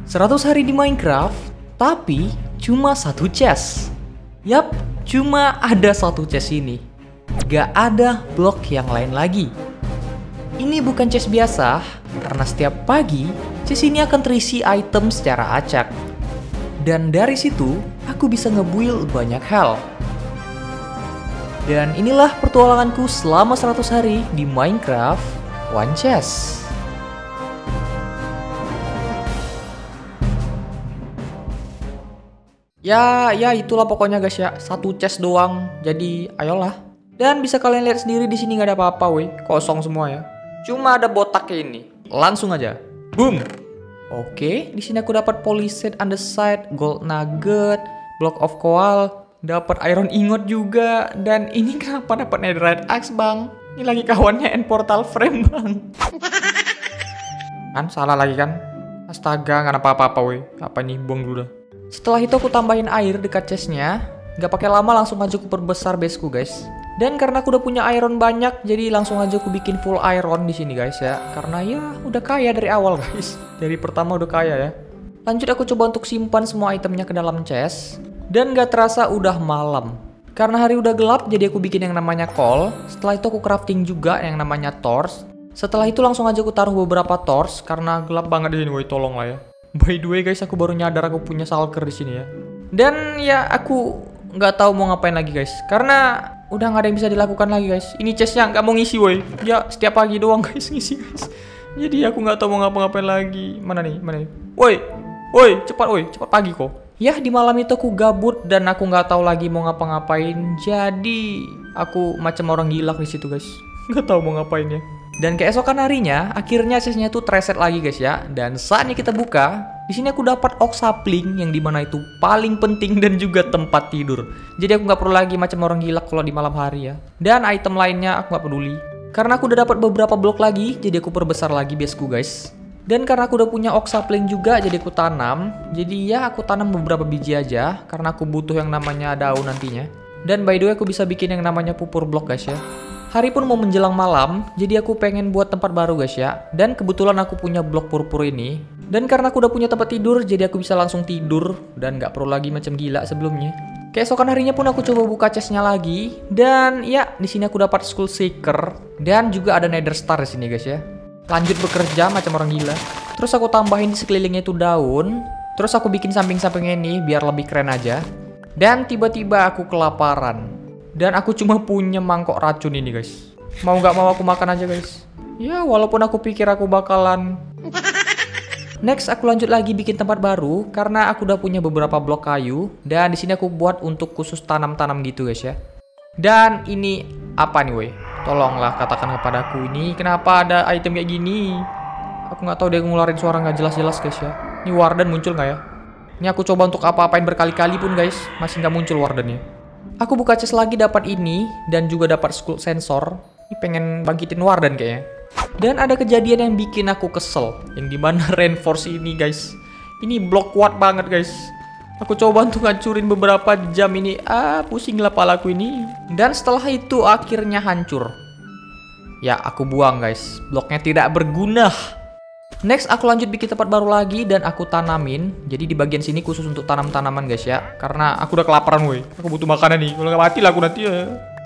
100 hari di Minecraft, tapi cuma satu chest. Yap, cuma ada satu chest ini. Gak ada blok yang lain lagi. Ini bukan chest biasa, karena setiap pagi, chest ini akan terisi item secara acak. Dan dari situ, aku bisa nge-build banyak hal. Dan inilah pertualanganku selama 100 hari di Minecraft One Chest. Ya itulah pokoknya guys ya, satu chest doang. Jadi ayolah. Dan bisa kalian lihat sendiri di sini nggak ada apa-apa, weh, kosong semua ya. Cuma ada botaknya ini. Langsung aja. Boom. Oke, di sini aku dapat polished andesite, gold nugget, block of coal, dapat iron ingot juga. Dan ini kenapa dapat netherite axe, Bang? Ini lagi kawannya end portal frame, Bang. Kan salah lagi kan? Astaga, nggak ada apa-apa, weh. Apa nih, buang dulu dah. Setelah itu aku tambahin air dekat chestnya. Gak pakai lama, langsung aja aku perbesar baseku guys. Dan karena aku udah punya iron banyak, jadi langsung aja aku bikin full iron di sini guys ya. Karena ya udah kaya dari awal guys. Dari pertama udah kaya ya. Lanjut aku coba untuk simpan semua itemnya ke dalam chest. Dan gak terasa udah malam. Karena hari udah gelap, jadi aku bikin yang namanya coal. Setelah itu aku crafting juga yang namanya torch. Setelah itu langsung aja aku taruh beberapa torch karena gelap banget di sini, woy, tolong lah ya. By the way guys, aku baru nyadar aku punya shulker di sini ya. Dan ya aku nggak tahu mau ngapain lagi guys, karena udah nggak ada yang bisa dilakukan lagi guys. Ini chestnya nggak mau ngisi, woi. Ya setiap pagi doang guys ngisi guys. Jadi aku nggak tahu mau ngapa-ngapain lagi. Mana nih? Woi, cepat pagi kok. Ya di malam itu aku gabut dan aku nggak tahu lagi mau ngapa-ngapain. Jadi aku macam orang gila di situ guys. Nggak tahu mau ngapain ya. Dan keesokan harinya, akhirnya chestnya tuh reset lagi guys ya. Dan saatnya kita buka, di sini aku dapat oak sapling yang dimana itu paling penting dan juga tempat tidur. Jadi aku nggak perlu lagi macam orang gila kalau di malam hari ya. Dan item lainnya aku nggak peduli. Karena aku udah dapat beberapa blok lagi, jadi aku perbesar lagi baseku guys. Dan karena aku udah punya oak sapling juga, jadi aku tanam. Jadi ya aku tanam beberapa biji aja, karena aku butuh yang namanya daun nantinya. Dan by the way aku bisa bikin yang namanya pupur blok guys ya. Hari pun mau menjelang malam, jadi aku pengen buat tempat baru guys ya. Dan kebetulan aku punya blok purpur ini. Dan karena aku udah punya tempat tidur, jadi aku bisa langsung tidur. Dan gak perlu lagi macam gila sebelumnya. Keesokan harinya pun aku coba buka chestnya lagi. Dan ya, di sini aku dapat skull shaker. Dan juga ada nether star di sini guys ya. Lanjut bekerja macam orang gila. Terus aku tambahin di sekelilingnya itu daun. Terus aku bikin samping-sampingnya ini biar lebih keren aja. Dan tiba-tiba aku kelaparan. Dan aku cuma punya mangkok racun ini guys. Mau nggak mau aku makan aja guys. Ya walaupun aku pikir aku bakalan. Next aku lanjut lagi bikin tempat baru. Karena aku udah punya beberapa blok kayu. Dan di sini aku buat untuk khusus tanam-tanam gitu guys ya. Dan ini apa nih woi? Tolonglah katakan kepadaku ini kenapa ada item kayak gini. Aku nggak tahu dia ngeluarin suara nggak jelas-jelas guys ya. Ini warden muncul nggak ya? Ini aku coba untuk apa-apain berkali-kali pun guys. Masih nggak muncul wardennya. Aku buka chest lagi dapat ini dan juga dapat skull sensor. Ini pengen bangkitin warden kayaknya. Dan ada kejadian yang bikin aku kesel, yang dimana reinforce ini guys. Ini blok kuat banget guys. Aku coba untuk hancurin beberapa jam ini. Pusing lah palaku ini. Dan setelah itu akhirnya hancur. Ya aku buang guys. Bloknya tidak berguna. Next aku lanjut bikin tempat baru lagi dan aku tanamin. Jadi di bagian sini khusus untuk tanam-tanaman guys ya. Karena aku udah kelaparan woi. Aku butuh makanan nih. Kalau nggak mati lah aku nanti ya.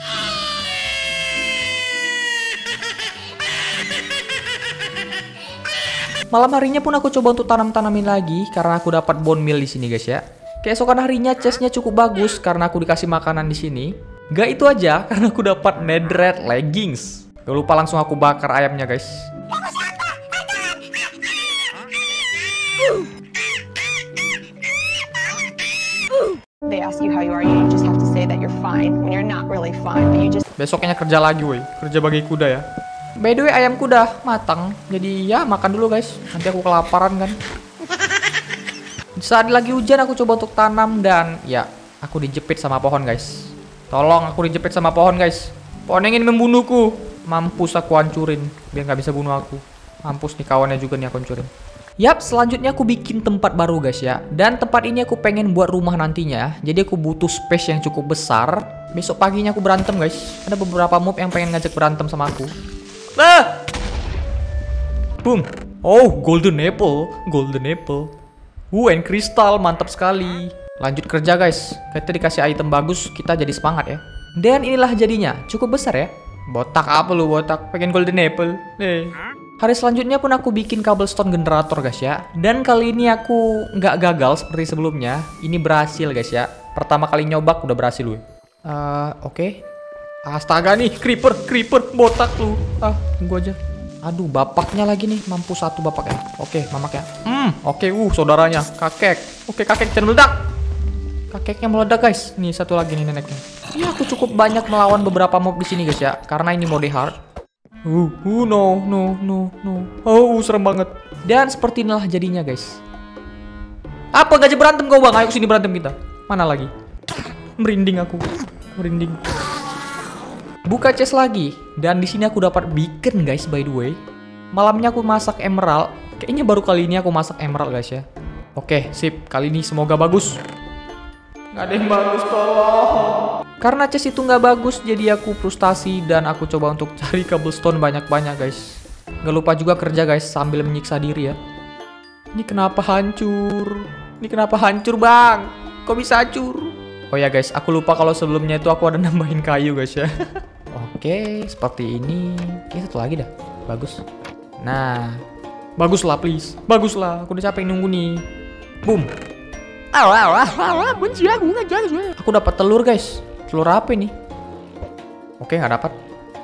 Malam harinya pun aku coba untuk tanam-tanamin lagi karena aku dapat bone meal di sini guys ya. Keesokan harinya chestnya cukup bagus karena aku dikasih makanan di sini. Gak itu aja karena aku dapat netherite leggings. Gak lupa langsung aku bakar ayamnya guys. They ask you how you are, you just have to say that you're fine when you're not really fine, but you just. Besoknya kerja lagi woi, kerja bagi kuda ya. By the way ayamku udah matang, jadi ya makan dulu guys. Nanti aku kelaparan kan. Saat lagi hujan aku coba untuk tanam dan ya aku dijepit sama pohon guys. Tolong aku dijepit sama pohon guys. Pohon ingin membunuhku. Mampus aku hancurin biar nggak bisa bunuh aku. Mampus nih kawannya juga nih aku hancurin. Yap, selanjutnya aku bikin tempat baru guys ya. Dan tempat ini aku pengen buat rumah nantinya. Jadi aku butuh space yang cukup besar. Besok paginya aku berantem guys. Ada beberapa mob yang pengen ngajak berantem sama aku. Boom. Oh, golden apple. Golden apple. And kristal, mantap sekali. Lanjut kerja guys. Kita dikasih item bagus, kita jadi semangat ya. Dan inilah jadinya, cukup besar ya. Botak apa lu botak? Pengen golden apple? Hari selanjutnya pun aku bikin cobblestone generator guys ya. Dan kali ini aku nggak gagal seperti sebelumnya. Ini berhasil guys ya. Pertama kali nyoba udah berhasil lu. Oke. Astaga nih, creeper, botak lu. Tunggu aja. Aduh, bapaknya lagi nih, mampus satu bapaknya. Oke, mamaknya. Oke, saudaranya, kakek. Oke, kakek jangan meledak. Kakeknya meledak guys. Nih satu lagi nih neneknya. Ya, aku cukup banyak melawan beberapa mob di sini guys ya, karena ini mode hard. No. Serem banget. Dan seperti inilah jadinya guys. Apa gajah berantem kau bang? Ayo sini berantem kita. Mana lagi? Merinding aku. Merinding. Buka chest lagi, dan di sini aku dapat beacon guys by the way. Malamnya aku masak emerald. Kayaknya baru kali ini aku masak emerald guys ya. Oke, sip. Kali ini semoga bagus. Nggak ada yang bagus, tolong. Karena chest itu nggak bagus, jadi aku frustasi dan aku coba untuk cari cobblestone banyak-banyak guys. Gak lupa juga kerja guys sambil menyiksa diri ya. Ini kenapa hancur? Ini kenapa hancur bang? Kok bisa hancur? Oh ya guys, aku lupa kalau sebelumnya itu aku ada nambahin kayu guys ya. Oke, seperti ini. Oke, satu lagi dah. Bagus. Nah, baguslah please. Baguslah. Aku udah capek nunggu nih. Boom. Benci aku nggak jelas. Aku dapat telur guys. Telur apa ini? Oke, nggak dapat.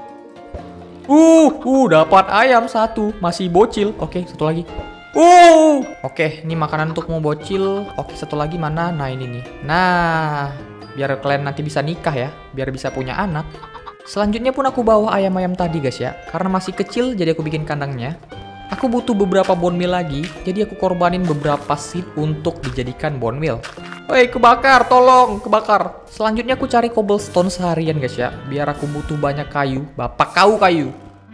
Dapat ayam satu. Masih bocil. Oke, satu lagi. Oke, ini makanan untuk mau bocil. Oke, satu lagi mana? Nah, ini nih. Nah, biar kalian nanti bisa nikah ya. Biar bisa punya anak. Selanjutnya pun aku bawa ayam-ayam tadi guys ya. Karena masih kecil, jadi aku bikin kandangnya. Aku butuh beberapa bone meal lagi. Jadi aku korbanin beberapa seed untuk dijadikan bone meal. Woi, kebakar, tolong, kebakar. Selanjutnya aku cari cobblestone seharian guys ya. Biar aku butuh banyak kayu. Bapak kau kayu.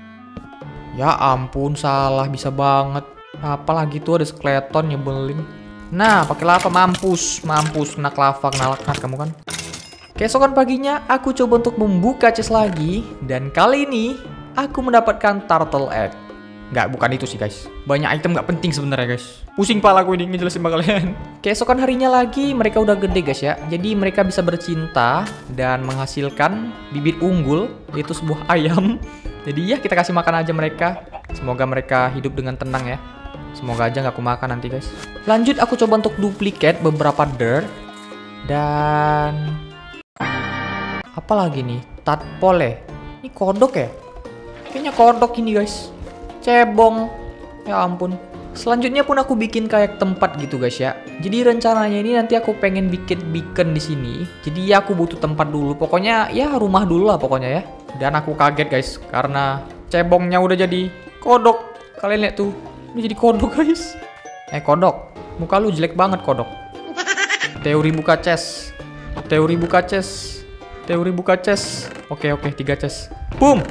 Ya ampun, salah bisa banget. Apalagi tuh ada skeleton nyebelin. Nah, pakai lava mampus kena lava, kena laknat kamu kan. Keesokan paginya aku coba untuk membuka chest lagi dan kali ini aku mendapatkan turtle egg. Bukan itu sih guys. Banyak item nggak penting sebenarnya guys. Pusing pala aku ini ngejelasin sama kalian. Keesokan harinya lagi mereka udah gede guys ya. Jadi mereka bisa bercinta dan menghasilkan bibit unggul, yaitu sebuah ayam. Jadi ya kita kasih makan aja mereka. Semoga mereka hidup dengan tenang ya. Semoga aja nggak aku makan nanti guys. Lanjut aku coba untuk duplicate beberapa dirt. Dan apa lagi nih? Tadpole. Ini kodok ya? Kayaknya kodok ini guys. Cebong. Ya ampun. Selanjutnya pun aku bikin kayak tempat gitu guys ya. Jadi rencananya ini nanti aku pengen bikin beacon di sini. Jadi ya aku butuh tempat dulu. Pokoknya ya rumah dulu lah pokoknya ya. Dan aku kaget guys karena cebongnya udah jadi kodok. Kalian lihat tuh. Udah jadi kodok guys. Kodok. Muka lu jelek banget kodok. Teori buka chest. Teori buka chest. Teori buka chest. Oke, 3 chest. Boom.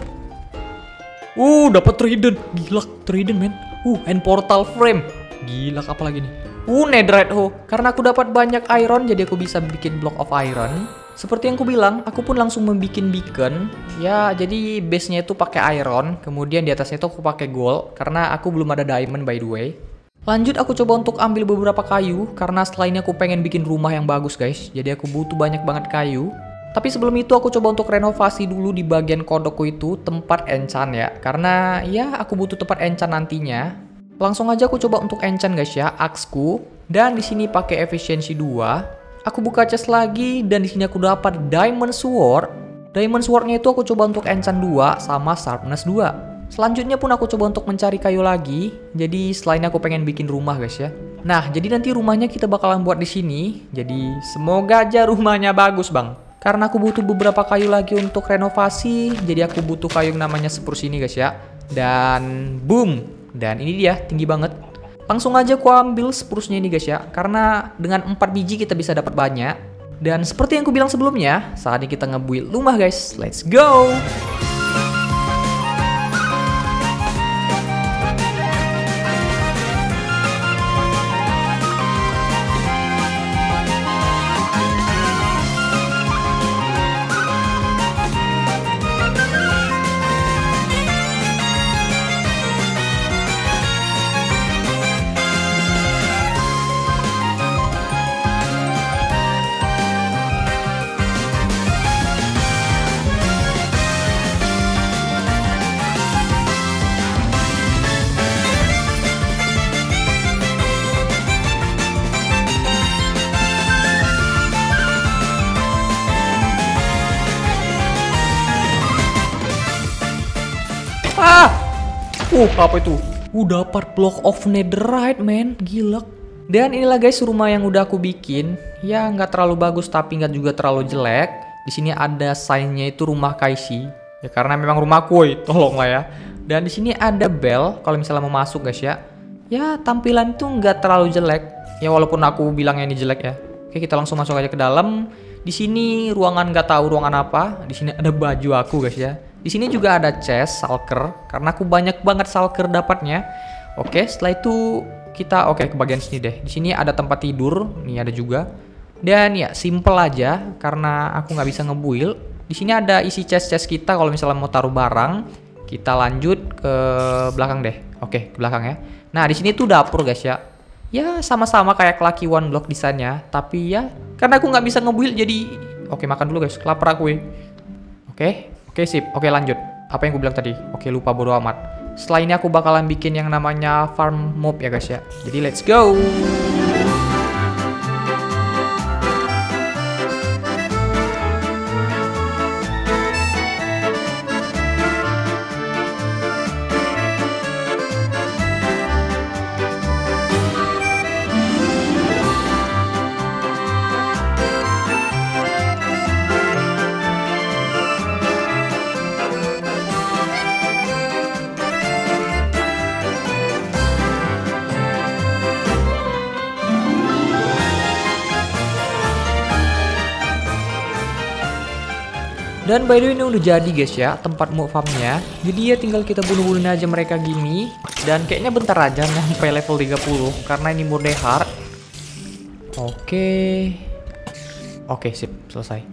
Dapat trident. Gila, trident men. And portal frame. Gila, apa lagi nih? Netherite hoe. Karena aku dapat banyak iron, jadi aku bisa bikin block of iron. Seperti yang aku bilang, aku pun langsung membuat beacon. Ya, jadi base-nya itu pakai iron, kemudian di atasnya itu aku pakai gold karena aku belum ada diamond by the way. Lanjut aku coba untuk ambil beberapa kayu karena setelah ini aku pengen bikin rumah yang bagus guys. Jadi aku butuh banyak banget kayu. Tapi sebelum itu aku coba untuk renovasi dulu di bagian kodokku itu tempat enchant ya. Karena ya aku butuh tempat enchant nantinya. Langsung aja aku coba untuk enchant guys ya, axeku. Dan di sini pakai efisiensi 2. Aku buka chest lagi dan di sini aku dapat diamond sword. Diamond swordnya itu aku coba untuk enchant 2 sama sharpness 2. Selanjutnya pun aku coba untuk mencari kayu lagi. Jadi selain aku pengen bikin rumah guys ya. Nah, jadi nanti rumahnya kita bakalan buat di sini. Jadi semoga aja rumahnya bagus, Bang. Karena aku butuh beberapa kayu lagi untuk renovasi. Jadi aku butuh kayu yang namanya spruce ini guys ya. Dan boom. Dan ini dia, tinggi banget. Langsung aja aku ambil spruce-nya ini guys ya. Karena dengan 4 biji kita bisa dapat banyak. Dan seperti yang aku bilang sebelumnya, saatnya kita nge-build rumah guys. Let's go! Apa itu? Dapat block of netherite, man. Gila. Dan inilah guys rumah yang udah aku bikin. Ya nggak terlalu bagus tapi nggak juga terlalu jelek. Di sini ada sign-nya itu rumah Kaishi. Ya karena memang rumahku, woy. Tolong lah ya. Dan di sini ada bell kalau misalnya mau masuk guys ya. Ya tampilan itu nggak terlalu jelek. Ya walaupun aku bilangnya ini jelek ya. Oke kita langsung masuk aja ke dalam. Di sini ruangan nggak tahu ruangan apa. Di sini ada baju aku guys ya. Di sini juga ada chest shulker karena aku banyak banget shulker dapatnya. Oke setelah itu kita ke bagian sini deh. Di sini ada tempat tidur, nih ada juga. Dan ya simple aja karena aku nggak bisa ngebuild. Di sini ada isi chest kita kalau misalnya mau taruh barang. Kita lanjut ke belakang deh. Oke ke belakang ya. Nah di sini tuh dapur guys ya. Ya sama-sama kayak Lucky One Block desainnya. Tapi ya karena aku nggak bisa ngebuild jadi makan dulu guys. Lapar aku. Oke sip. Oke lanjut. Apa yang gue bilang tadi? Oke lupa bodo amat. Setelah ini aku bakalan bikin yang namanya farm mob ya guys ya. Jadi let's go. Dan by the way ini udah jadi guys ya tempat mob farmnya. Jadi ya tinggal kita bunuh-bunuhin aja mereka gini. Dan kayaknya bentar aja sampai level 30 karena ini mode hard. Oke sip selesai.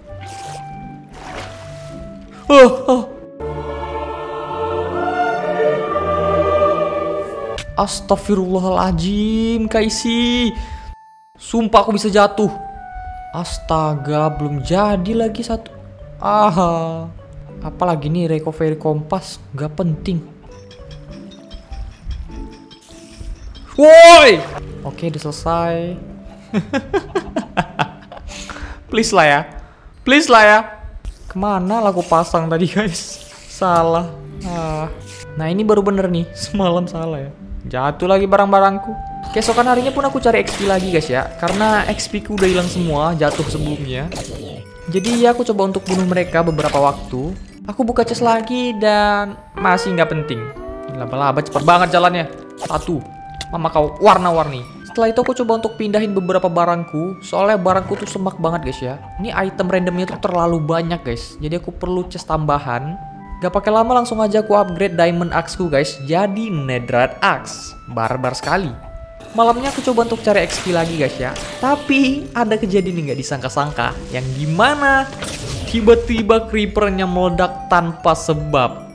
Astagfirullahaladzim Kaishi. Sumpah aku bisa jatuh. Astaga belum jadi lagi satu. Apalagi nih recovery kompas gak penting. Woi. Oke udah selesai. Please lah ya. Kemana lah aku pasang tadi guys? Salah. Nah ini baru bener nih. Semalam salah ya. Jatuh lagi barang-barangku. Keesokan harinya pun aku cari XP lagi guys ya. Karena XP ku udah hilang semua. Jatuh sebelumnya. Jadi ya aku coba untuk bunuh mereka beberapa waktu. Aku buka chest lagi dan masih nggak penting. Laba-laba cepet banget jalannya. Satu. Mama kau warna-warni. Setelah itu aku coba untuk pindahin beberapa barangku. Soalnya barangku tuh semak banget guys ya. Ini item randomnya tuh terlalu banyak guys. Jadi aku perlu chest tambahan. Gak pakai lama langsung aja aku upgrade diamond axe ku guys. Jadi netherite axe. Barbar sekali. Malamnya aku coba untuk cari XP lagi guys ya. Tapi ada kejadian yang gak disangka-sangka. Yang dimana tiba-tiba creepernya meledak tanpa sebab.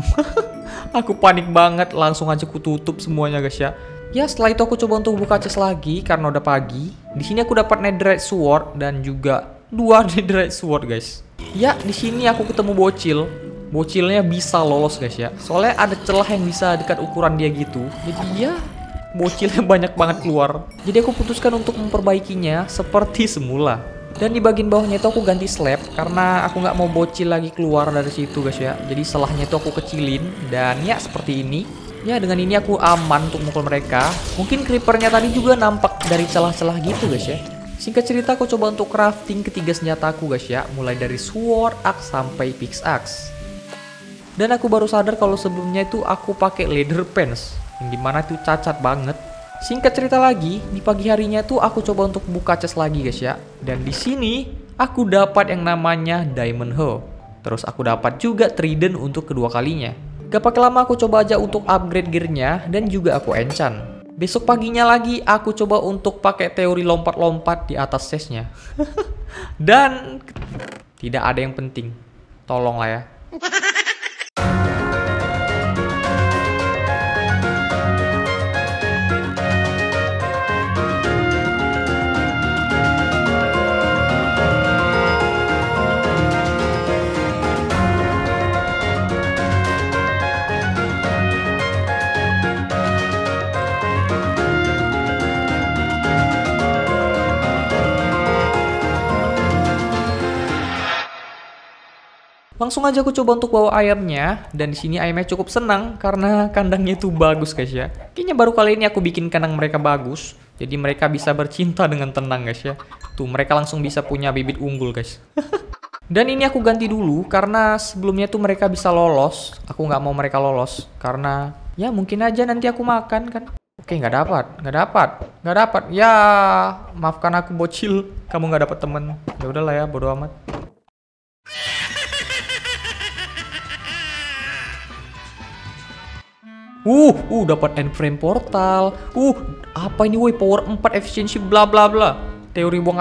Aku panik banget. Langsung aja aku tutup semuanya guys ya. Ya setelah itu aku coba untuk buka chest lagi karena udah pagi. Di sini aku dapat netherite sword dan juga 2 netherite sword guys. Ya di sini aku ketemu bocil. Bocilnya bisa lolos guys ya. Soalnya ada celah yang bisa dekat ukuran dia gitu. Jadi ya bocilnya banyak banget keluar. Jadi aku putuskan untuk memperbaikinya seperti semula. Dan di bagian bawahnya itu aku ganti slab karena aku nggak mau bocil lagi keluar dari situ guys ya. Jadi selahnya itu aku kecilin dan ya seperti ini. Ya dengan ini aku aman untuk mukul mereka. Mungkin creepernya tadi juga nampak dari celah-celah gitu guys ya. Singkat cerita aku coba untuk crafting ketiga senjataku guys ya. Mulai dari sword, axe sampai pickaxe. Dan aku baru sadar kalau sebelumnya itu aku pakai leather pants. Yang dimana tuh cacat banget. Singkat cerita lagi, di pagi harinya tuh aku coba untuk buka chest lagi guys ya. Dan di sini aku dapat yang namanya diamond hoe. Terus aku dapat juga trident untuk kedua kalinya. Gak pakai lama aku coba aja untuk upgrade gearnya dan juga aku enchant. Besok paginya lagi aku coba untuk pakai teori lompat-lompat di atas chestnya. Dan tidak ada yang penting. Tolonglah ya. Langsung aja aku coba untuk bawa ayamnya, dan di sini ayamnya cukup senang karena kandangnya itu bagus guys ya. Kayaknya baru kali ini aku bikin kandang mereka bagus, jadi mereka bisa bercinta dengan tenang guys ya. Tuh mereka langsung bisa punya bibit unggul guys. Dan ini aku ganti dulu karena sebelumnya tuh mereka bisa lolos. Aku nggak mau mereka lolos karena ya mungkin aja nanti aku makan kan. Oke, nggak dapat. Ya, maafkan aku bocil, kamu nggak dapat temen. Ya udahlah ya, bodo amat. Dapat end frame portal. Apa ini woi, power 4 efisiensi bla bla bla. Teori buang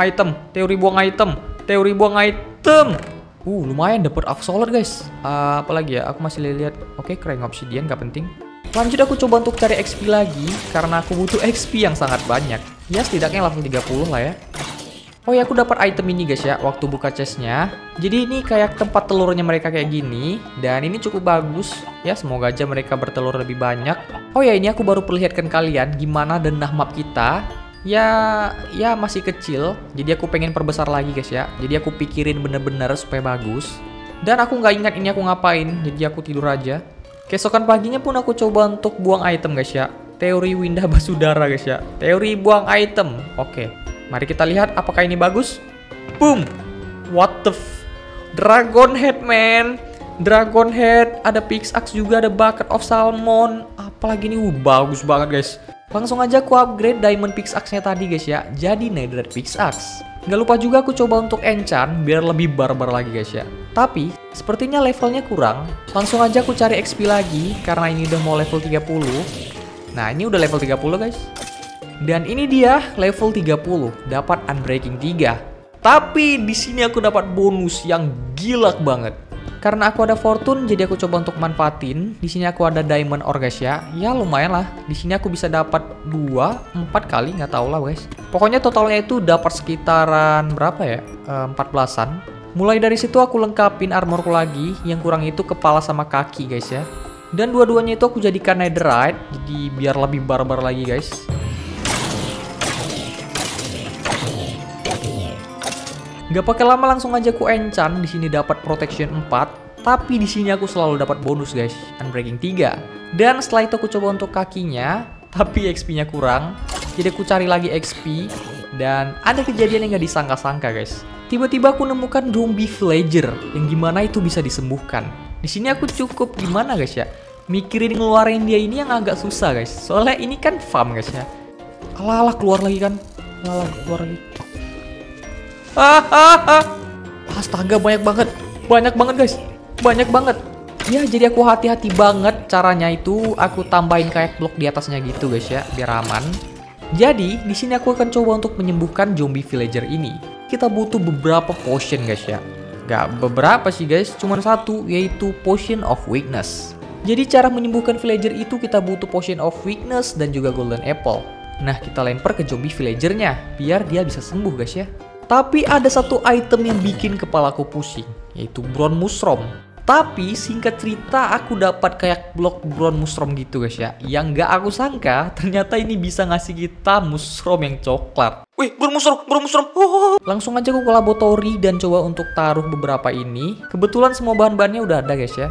item. Lumayan dapat absolute guys. Apalagi ya, aku masih lihat. Oke, crank obsidian nggak penting. Lanjut aku coba untuk cari XP lagi karena aku butuh XP yang sangat banyak. Ya setidaknya level 30 lah ya. Oh ya, aku dapat item ini guys ya waktu buka chestnya. Jadi ini kayak tempat telurnya mereka kayak gini. Dan ini cukup bagus. Ya semoga aja mereka bertelur lebih banyak. Oh ya, ini aku baru perlihatkan kalian gimana denah map kita. Ya masih kecil. Jadi aku pengen perbesar lagi guys ya. Jadi aku pikirin bener-bener supaya bagus. Dan aku nggak ingat ini aku ngapain. Jadi aku tidur aja. Keesokan paginya pun aku coba untuk buang item guys ya. Teori Winda Basudara guys ya. Teori buang item. Oke. Mari kita lihat apakah ini bagus. Boom. What the Dragon Head man. Dragon Head. Ada pickaxe juga. Ada bucket of salmon. Apalagi ini bagus banget guys. Langsung aja aku upgrade diamond pickaxe-nya tadi guys ya. Jadi netherite pickaxe. Nggak lupa juga aku coba untuk enchant biar lebih barbar lagi guys ya. Tapi sepertinya levelnya kurang. Langsung aja aku cari XP lagi karena ini udah mau level 30. Nah, ini udah level 30 guys. Dan ini dia level 30, dapat Unbreaking 3. Tapi di sini aku dapat bonus yang gila banget. Karena aku ada fortune, jadi aku coba untuk manfaatin. Di sini aku ada diamond ore guys ya. Ya lumayan lah. Di sini aku bisa dapat 2, 4 kali, nggak tahu lah guys. Pokoknya totalnya itu dapat sekitaran berapa ya? 14-an. Mulai dari situ aku lengkapin armorku lagi. Yang kurang itu kepala sama kaki guys ya. Dan dua-duanya itu aku jadikan netherite, jadi biar lebih barbar lagi guys. Gak pakai lama langsung aja aku enchant. Di sini dapat protection 4, tapi di sini aku selalu dapat bonus guys, Unbreaking 3. Dan setelah itu aku coba untuk kakinya, tapi XP-nya kurang. Jadi aku cari lagi XP dan ada kejadian yang gak disangka-sangka guys. Tiba-tiba aku nemukan zombie villager yang gimana itu bisa disembuhkan. Di sini aku cukup gimana guys ya, mikirin ngeluarin dia ini yang agak susah guys. Soalnya ini kan farm guys ya. Alah keluar lagi kan. Keluar lagi. Astaga, banyak banget guys, banyak banget. Ya jadi aku hati-hati banget. Caranya itu aku tambahin kayak blok di atasnya gitu guys ya, biar aman. Jadi di sini aku akan coba untuk menyembuhkan zombie villager ini. Kita butuh beberapa potion guys ya. Gak beberapa sih guys, cuma satu, yaitu potion of weakness. Jadi cara menyembuhkan villager itu kita butuh potion of weakness dan juga golden apple. Nah kita lempar ke zombie villagernya biar dia bisa sembuh guys ya. Tapi ada satu item yang bikin kepalaku pusing, yaitu bronze mushroom. Tapi singkat cerita aku dapat kayak blok bronze mushroom gitu guys ya. Yang gak aku sangka ternyata ini bisa ngasih kita mushroom yang coklat. Wih, bronze mushroom. Langsung aja aku ke laboratori dan coba untuk taruh beberapa ini. Kebetulan semua bahan-bahannya udah ada guys ya.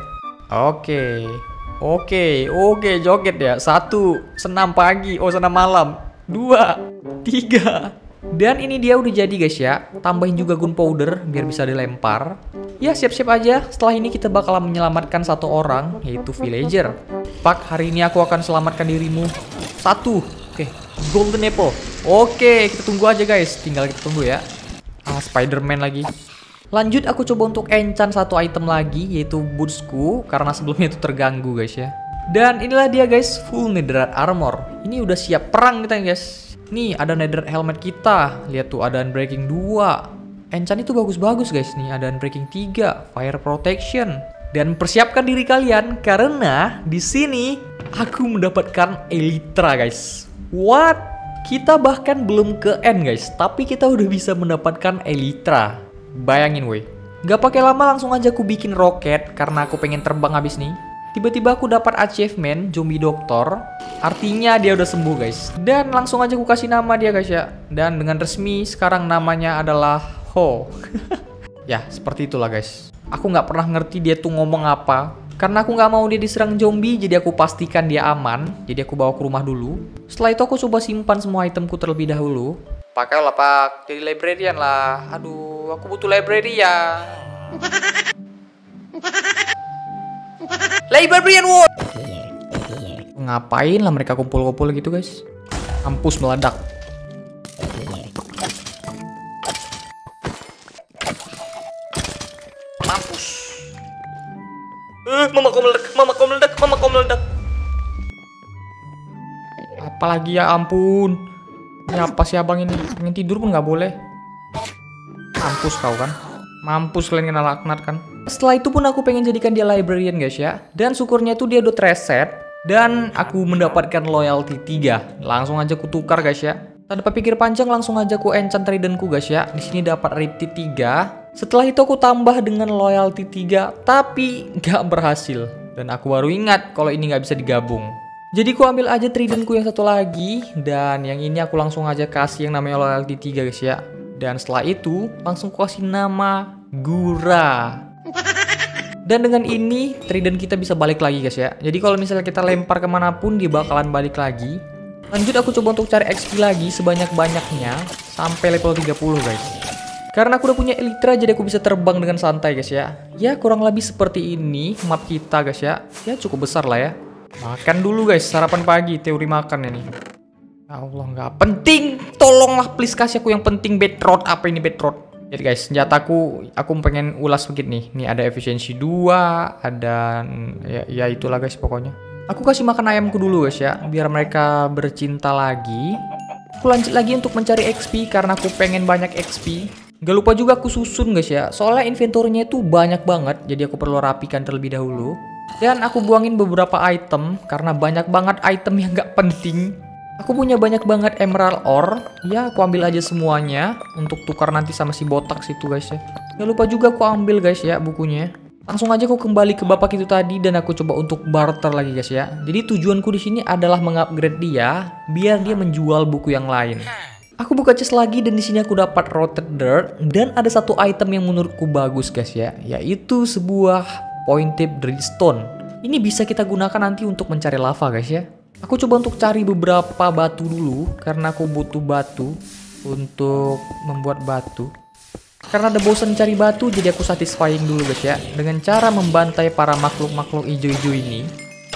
Oke, joget ya. 1, senam pagi, senam malam. 2, 3. Dan ini dia udah jadi guys ya. Tambahin juga gunpowder biar bisa dilempar. Ya siap-siap aja. Setelah ini kita bakalan menyelamatkan satu orang, yaitu villager. Pak, hari ini aku akan selamatkan dirimu. 1. Oke, golden apple. Oke, kita tunggu aja guys. Tinggal kita tunggu ya. Spiderman lagi. Lanjut aku coba untuk enchant satu item lagi, yaitu bootsku, karena sebelumnya itu terganggu guys ya. Dan inilah dia guys, full netherite armor. Ini udah siap perang kita guys. Nih ada nether helmet kita. Lihat tuh ada Unbreaking 2. Enchant itu bagus-bagus guys. Nih ada Unbreaking 3, fire protection. Dan persiapkan diri kalian karena di sini aku mendapatkan elytra guys. What? Kita bahkan belum ke end guys, tapi kita udah bisa mendapatkan elytra. Bayangin weh. Gak pakai lama langsung aja aku bikin roket karena aku pengen terbang habis nih. Tiba-tiba aku dapat achievement zombie dokter. Artinya dia udah sembuh guys. Dan langsung aja aku kasih nama dia guys ya. Dan dengan resmi sekarang namanya adalah Ho. Ya seperti itulah guys. Aku nggak pernah ngerti dia tuh ngomong apa. Karena aku nggak mau dia diserang zombie, jadi aku pastikan dia aman. Jadi aku bawa ke rumah dulu. Setelah itu aku coba simpan semua itemku terlebih dahulu. Pakailah pak, jadi librarian lah. Aduh, aku butuh librarian. Librarian what? Ngapain lah mereka kumpul-kumpul gitu guys? Kampus meledak. Mampus. Mama kau meledak. Apalagi ya ampun. Ini apa sih abang ini? Pengen tidur pun nggak boleh. Mampus kau kan? Mampus kalian kena laknat kan? Setelah itu pun aku pengen jadikan dia librarian guys ya. Dan syukurnya tuh dia udah reset. Dan aku mendapatkan loyalty 3. Langsung aja ku tukar guys ya. Tanpa pikir panjang langsung aja ku enchant tridentku guys ya. Di sini dapat riptide 3. Setelah itu aku tambah dengan loyalty 3. Tapi nggak berhasil. Dan aku baru ingat kalau ini nggak bisa digabung. Jadi ku ambil aja tridentku yang satu lagi. Dan yang ini aku langsung aja kasih yang namanya loyalty 3 guys ya. Dan setelah itu langsung ku kasih nama Gura. Dan dengan ini trident kita bisa balik lagi guys ya. Jadi kalau misalnya kita lempar kemanapun dia bakalan balik lagi. Lanjut aku coba untuk cari XP lagi sebanyak-banyaknya sampai level 30 guys. Karena aku udah punya Elytra jadi aku bisa terbang dengan santai guys ya. Ya kurang lebih seperti ini map kita guys ya. Ya cukup besar lah ya. Makan dulu guys, sarapan pagi, teori makan ini. Ya Allah nggak penting. Tolonglah please kasih aku yang penting bedrock. Apa ini bedrock? Jadi guys, senjataku aku pengen ulas sedikit nih. Nih ada efisiensi 2, ada ya itulah guys pokoknya. Aku kasih makan ayamku dulu guys ya, biar mereka bercinta lagi. Aku lanjut lagi untuk mencari XP karena aku pengen banyak XP. Gak lupa juga aku susun guys ya, soalnya inventornya itu banyak banget, jadi aku perlu rapikan terlebih dahulu. Dan aku buangin beberapa item karena banyak banget item yang gak penting. Aku punya banyak banget emerald ore. Ya aku ambil aja semuanya untuk tukar nanti sama si botak situ guys ya. Gak lupa juga aku ambil guys ya bukunya. Langsung aja aku kembali ke bapak itu tadi dan aku coba untuk barter lagi guys ya. Jadi tujuanku di sini adalah mengupgrade dia biar dia menjual buku yang lain. Aku buka chest lagi dan di sini aku dapat rotted dirt dan ada satu item yang menurutku bagus guys ya, yaitu sebuah pointed drillstone. Ini bisa kita gunakan nanti untuk mencari lava guys ya. Aku coba untuk cari beberapa batu dulu karena aku butuh batu untuk membuat batu. Karena ada bosan cari batu jadi aku satisfying dulu guys ya dengan cara membantai para makhluk-makhluk hijau-hijau ini.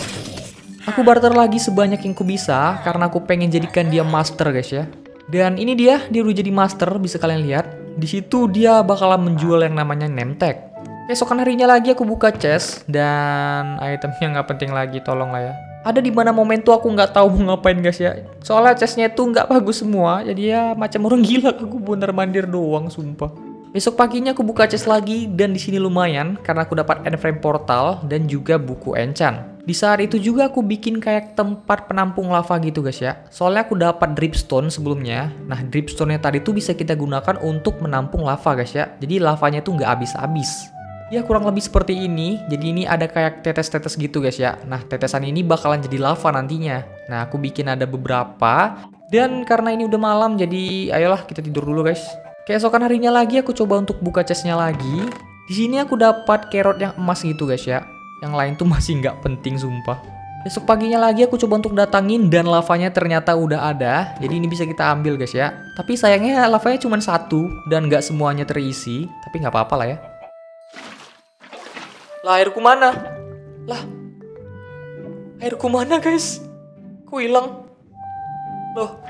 Aku barter lagi sebanyak yang ku bisa karena aku pengen jadikan dia master guys ya. Dan ini dia udah jadi master, bisa kalian lihat. Di situ dia bakalan menjual yang namanya name tag. Keesokan harinya lagi aku buka chest dan itemnya nggak penting lagi, tolong lah ya. Ada di mana momen tuh aku nggak tahu mau ngapain guys ya. Soalnya chestnya tuh nggak bagus semua, jadi ya macam orang gila aku bener mandir doang sumpah. Besok paginya aku buka chest lagi dan di sini lumayan karena aku dapat endframe portal dan juga buku enchant. Di saat itu juga aku bikin kayak tempat penampung lava gitu guys ya. Soalnya aku dapat dripstone sebelumnya. Nah dripstone-nya tadi tuh bisa kita gunakan untuk menampung lava guys ya. Jadi lavanya tuh nggak habis-habis. Ya kurang lebih seperti ini. Jadi ini ada kayak tetes-tetes gitu guys ya. Nah tetesan ini bakalan jadi lava nantinya. Nah aku bikin ada beberapa. Dan karena ini udah malam jadi ayolah kita tidur dulu guys. Keesokan harinya lagi aku coba untuk buka chestnya lagi. Di sini aku dapat carrot yang emas gitu guys ya. Yang lain tuh masih nggak penting sumpah. Besok paginya lagi aku coba untuk datangin dan lavanya ternyata udah ada. Jadi ini bisa kita ambil guys ya. Tapi sayangnya lavanya cuma satu dan nggak semuanya terisi. Tapi nggak apa-apa lah ya. Lah airku mana? Lah airku mana guys? Kok hilang? Loh.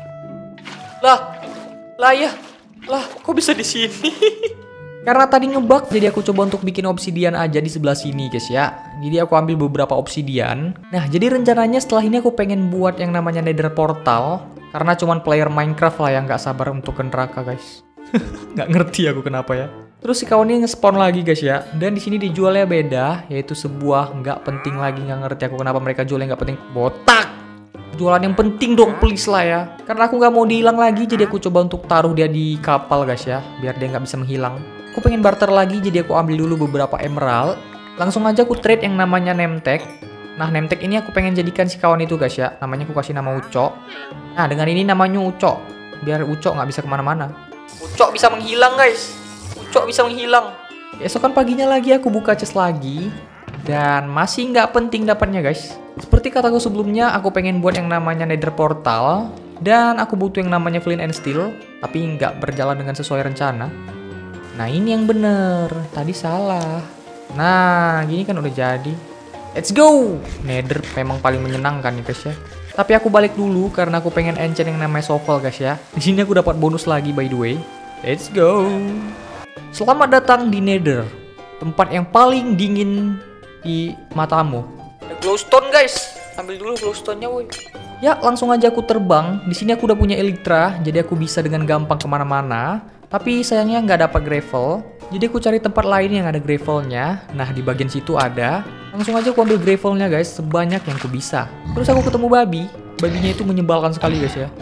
Lah ya. Lah kok bisa di sini? Karena tadi ngebug, jadi aku coba untuk bikin obsidian aja di sebelah sini guys ya. Jadi aku ambil beberapa obsidian. Nah jadi rencananya setelah ini aku pengen buat yang namanya nether portal. Karena cuman player Minecraft lah yang gak sabar untuk ke neraka guys. Gak ngerti aku kenapa ya. Terus si kawan ini nge-spawn lagi guys ya. Dan di sini dijualnya beda, yaitu sebuah gak penting lagi. Gak ngerti aku kenapa mereka jual yang gak penting. Botak! Jualan yang penting dong please lah ya. Karena aku gak mau dihilang lagi, jadi aku coba untuk taruh dia di kapal guys ya. Biar dia gak bisa menghilang. Aku pengen barter lagi, jadi aku ambil dulu beberapa emerald. Langsung aja aku trade yang namanya name tag. Nah name tag ini aku pengen jadikan si kawan itu guys ya. Namanya aku kasih nama Uco. Nah dengan ini namanya Uco. Biar Uco nggak bisa kemana-mana. Uco bisa menghilang guys. Uco bisa menghilang. Esokan paginya lagi aku buka chest lagi. Dan masih nggak penting dapatnya guys. Seperti kataku sebelumnya, aku pengen buat yang namanya Nether Portal. Dan aku butuh yang namanya Flint and Steel. Tapi nggak berjalan dengan sesuai rencana. Nah ini yang bener, tadi salah. Nah gini kan udah jadi. Let's go! Nether memang paling menyenangkan nih guys ya. Tapi aku balik dulu karena aku pengen enchant yang namanya shovel guys ya. Di sini aku dapat bonus lagi by the way. Let's go! Selamat datang di Nether. Tempat yang paling dingin di matamu. Ada glowstone guys. Ambil dulu glowstone-nya woi. Ya langsung aja aku terbang. Di sini aku udah punya elytra, jadi aku bisa dengan gampang kemana-mana. Tapi sayangnya nggak dapat gravel. Jadi aku cari tempat lain yang ada gravelnya. Nah di bagian situ ada. Langsung aja aku ambil gravelnya guys, sebanyak yang aku bisa. Terus aku ketemu babi. Babinya itu menyebalkan sekali guys ya.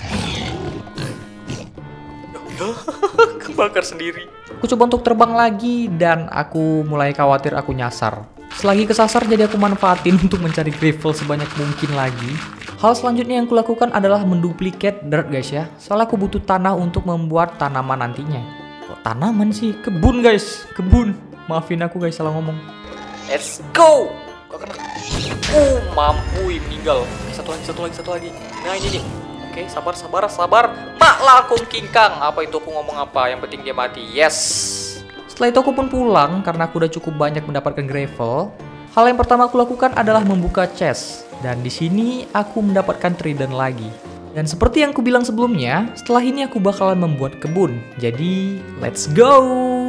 Kebakar sendiri. Aku coba untuk terbang lagi dan aku mulai khawatir aku nyasar. Selagi kesasar jadi aku manfaatin untuk mencari gravel sebanyak mungkin lagi. Hal selanjutnya yang kulakukan adalah menduplikat dirt guys ya. Soalnya aku butuh tanah untuk membuat tanaman nantinya. Kok tanaman sih? Kebun guys, kebun. Maafin aku guys salah ngomong. Let's go. Gak kena. Mampu meninggal. Satu lagi. Nah ini nih. Oke, sabar. Maklah akun kingkang. Apa itu aku ngomong apa? Yang penting dia mati. Yes. Setelah itu aku pun pulang karena aku udah cukup banyak mendapatkan gravel. Hal yang pertama aku lakukan adalah membuka chest. Dan di sini aku mendapatkan trident lagi. Dan seperti yang aku bilang sebelumnya, setelah ini aku bakalan membuat kebun. Jadi, let's go!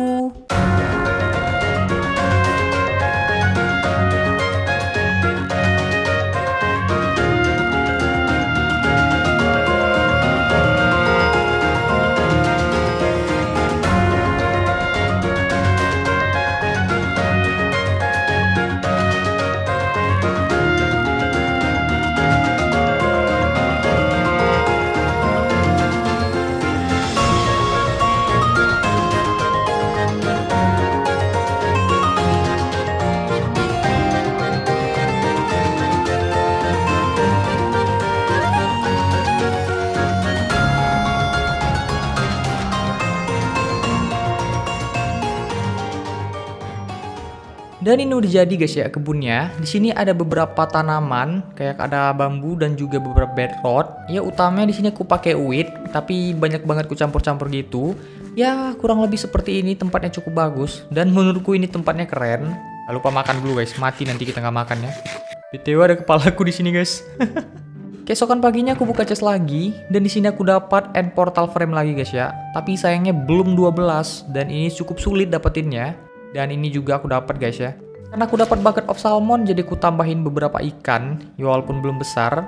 Dan ini udah jadi guys ya kebunnya. Di sini ada beberapa tanaman, kayak ada bambu dan juga beberapa bedrock. Ya utamanya di sini aku pakai wheat, tapi banyak banget aku campur-campur gitu. Ya kurang lebih seperti ini, tempatnya cukup bagus dan menurutku ini tempatnya keren. Gak lupa makan dulu guys, mati nanti kita nggak makan ya. BTW ada kepalaku di sini guys. Keesokan paginya aku buka chest lagi dan di sini aku dapat end portal frame lagi guys ya. Tapi sayangnya belum 12 dan ini cukup sulit dapetinnya. Dan ini juga aku dapat guys ya. Karena aku dapat bucket of salmon jadi aku tambahin beberapa ikan, ya walaupun belum besar.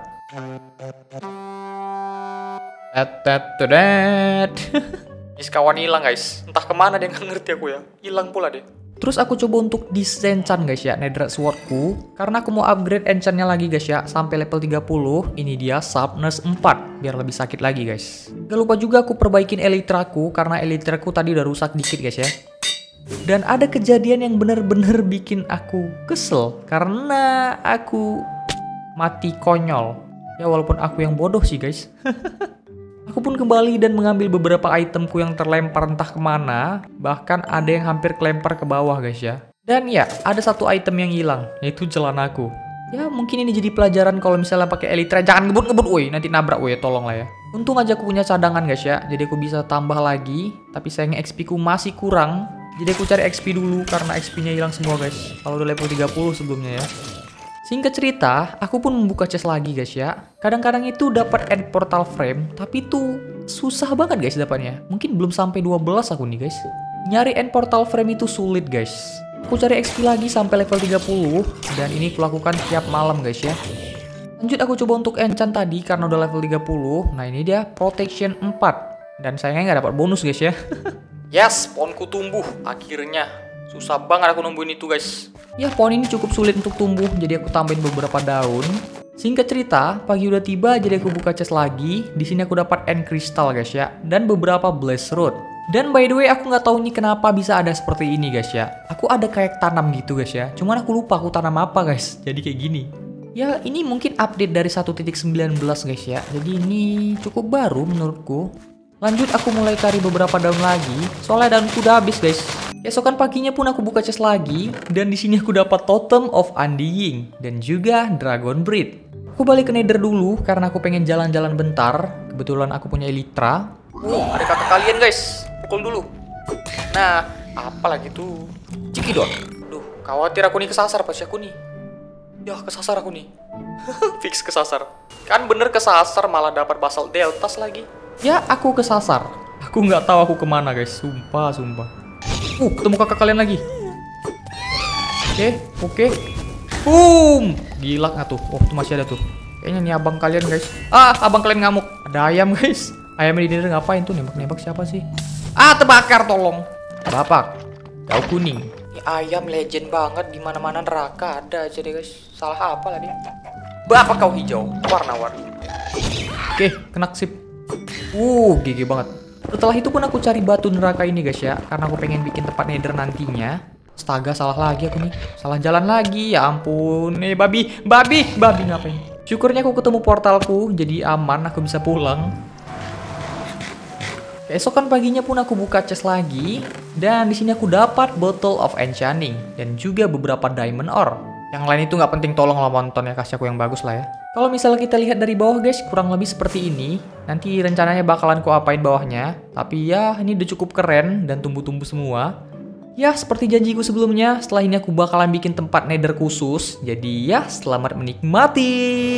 Ini kawan hilang guys. Entah kemana dia nggak ngerti aku ya. Hilang pula deh. Terus aku coba untuk disenchant guys ya netherite swordku. Karena aku mau upgrade enchantnya lagi guys ya. Sampai level 30. Ini dia sharpness 4. Biar lebih sakit lagi guys. Gak lupa juga aku perbaikin elytraku. Karena elytraku tadi udah rusak dikit guys ya. Dan ada kejadian yang bener-bener bikin aku kesel. Karena aku mati konyol. Ya walaupun aku yang bodoh sih guys. Aku pun kembali dan mengambil beberapa itemku yang terlempar entah kemana. Bahkan ada yang hampir kelempar ke bawah guys ya. Dan ya ada satu item yang hilang, yaitu celanaku. Ya mungkin ini jadi pelajaran kalau misalnya pakai elytra. Jangan ngebut-ngebut woi, nanti nabrak woi, tolong lah ya. Untung aja aku punya cadangan guys ya. Jadi aku bisa tambah lagi. Tapi sayangnya XP ku masih kurang. Jadi aku cari XP dulu karena XP-nya hilang semua guys. Kalau udah level 30 sebelumnya ya. Singkat cerita, aku pun membuka chest lagi guys ya. Kadang-kadang itu dapat end portal frame, tapi itu susah banget guys dapatnya. Mungkin belum sampai 12 aku nih guys. Nyari end portal frame itu sulit guys. Aku cari XP lagi sampai level 30 dan ini kulakukan tiap malam guys ya. Lanjut aku coba untuk enchant tadi karena udah level 30. Nah ini dia protection 4 dan sayangnya nggak dapat bonus guys ya. Yes, pohonku tumbuh akhirnya. Susah banget aku nungguin itu guys. Ya pohon ini cukup sulit untuk tumbuh, jadi aku tambahin beberapa daun. Singkat cerita, pagi udah tiba, jadi aku buka chest lagi. Di sini aku dapat end crystal guys ya, dan beberapa blaze root. Dan by the way, aku nggak tahu nih kenapa bisa ada seperti ini guys ya. Aku ada kayak tanam gitu guys ya. Cuman aku lupa aku tanam apa guys. Jadi kayak gini. Ya ini mungkin update dari 1.19 guys ya. Jadi ini cukup baru menurutku. Lanjut aku mulai cari beberapa daun lagi. Soalnya daunku udah habis guys. Keesokan paginya pun aku buka chest lagi, dan di sini aku dapat Totem of Undying dan juga Dragon Breed. Aku balik ke Nether dulu karena aku pengen jalan-jalan bentar. Kebetulan aku punya Elytra. Ada kakak kalian guys, pukul dulu. Nah, apa lagi tuh? Cikidot. Duh, khawatir aku nih kesasar pasti aku nih. Ya, kesasar aku nih. Fix kesasar. Kan bener kesasar malah dapat basal deltas lagi. Ya, aku kesasar. Aku nggak tahu aku kemana guys, sumpah. Ketemu kakak kalian lagi. Oke. Boom. Gila nggak tuh? Oh, tuh masih ada tuh. Kayaknya nih abang kalian guys. Abang kalian ngamuk. Ada ayam guys. Ayam di Nether ngapain tuh? Nembak siapa sih? Terbakar tolong. Bapak. Kau kuning. Ini ayam legend banget, di mana-mana neraka ada aja deh guys. Salah apa lah dia? Bapak kau hijau, warna-warni. Oke, kena sip. GG banget. Setelah itu pun aku cari batu neraka ini guys ya, karena aku pengen bikin tempat Nether nantinya. Astaga, salah lagi aku nih. Salah jalan lagi, ya ampun. Babi ngapain? Syukurnya aku ketemu portalku, jadi aman, aku bisa pulang. Keesokan paginya pun aku buka chest lagi, dan di sini aku dapat Bottle of Enchanting dan juga beberapa Diamond Ore. Yang lain itu nggak penting, tolong lah nonton ya, kasih aku yang bagus lah ya. Kalau misalnya kita lihat dari bawah guys, kurang lebih seperti ini. Nanti rencananya bakalan ku apain bawahnya, tapi ya ini udah cukup keren dan tumbuh-tumbuh semua. Ya seperti janjiku sebelumnya, setelah ini aku bakalan bikin tempat Nether khusus. Jadi ya selamat menikmati.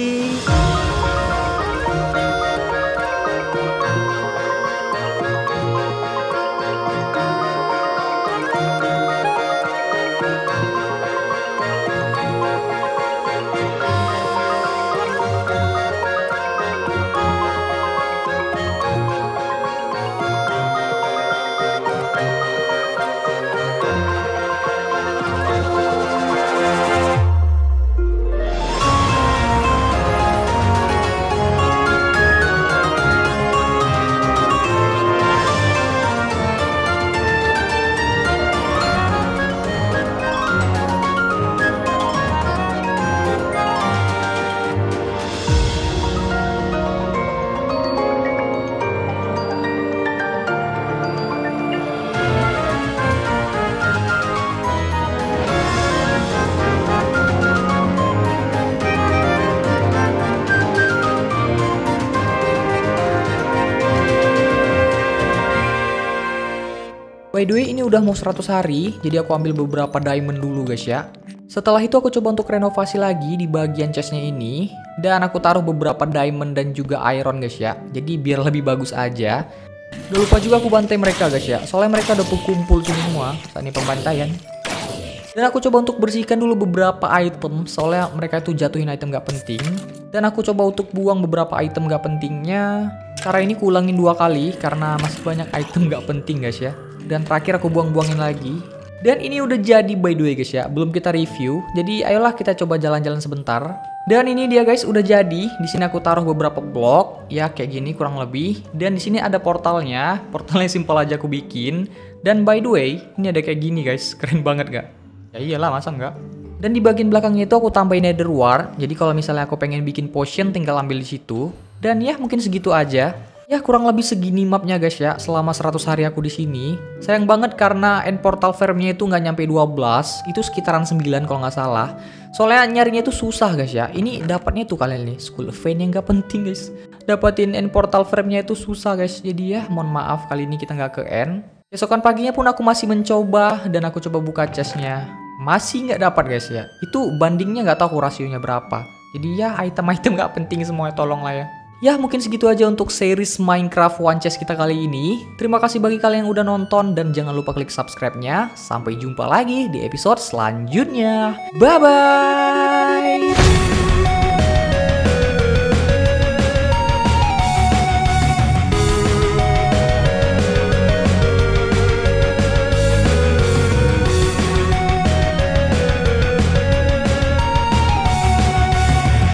By the way, ini udah mau 100 hari, jadi aku ambil beberapa diamond dulu guys ya. Setelah itu aku coba untuk renovasi lagi di bagian chestnya ini, dan aku taruh beberapa diamond dan juga iron guys ya. Jadi biar lebih bagus aja. Gak lupa juga aku bantai mereka guys ya, soalnya mereka udah kumpul sini semua saat ini pembantaian. Dan aku coba untuk bersihkan dulu beberapa item, soalnya mereka itu jatuhin item gak penting. Dan aku coba untuk buang beberapa item gak pentingnya. Cara ini kulangin 2 kali, karena masih banyak item gak penting guys ya. Dan terakhir aku buang-buangin lagi. Dan ini udah jadi by the way guys ya, belum kita review. Jadi ayolah kita coba jalan-jalan sebentar. Dan ini dia guys, udah jadi. Di sini aku taruh beberapa blok, ya kayak gini kurang lebih. Dan di sini ada portalnya. Portalnya simpel aja aku bikin. Dan by the way, ini ada kayak gini guys, keren banget gak? Ya iyalah, masa enggak? Dan di bagian belakangnya itu aku tambahin nether wart. Jadi kalau misalnya aku pengen bikin potion, tinggal ambil di situ. Dan ya mungkin segitu aja. Ya kurang lebih segini mapnya guys ya, selama 100 hari aku di sini. Sayang banget karena end portal farmnya itu nggak nyampe 12, itu sekitaran 9 kalau nggak salah. Soalnya nyarinya itu susah guys ya. Ini dapatnya tuh kalian nih, school event yang nggak penting guys. Dapatin end portal farmnya itu susah guys. Jadi ya mohon maaf kali ini kita nggak ke end. Besokan paginya pun aku masih mencoba dan aku coba buka chestnya. Masih nggak dapat guys ya. Itu bandingnya nggak tahu rasionya berapa. Jadi ya item-item nggak penting semuanya, tolong lah ya. Ya mungkin segitu aja untuk series Minecraft One Chest kita kali ini. Terima kasih bagi kalian yang udah nonton dan jangan lupa klik subscribe-nya. Sampai jumpa lagi di episode selanjutnya. Bye-bye!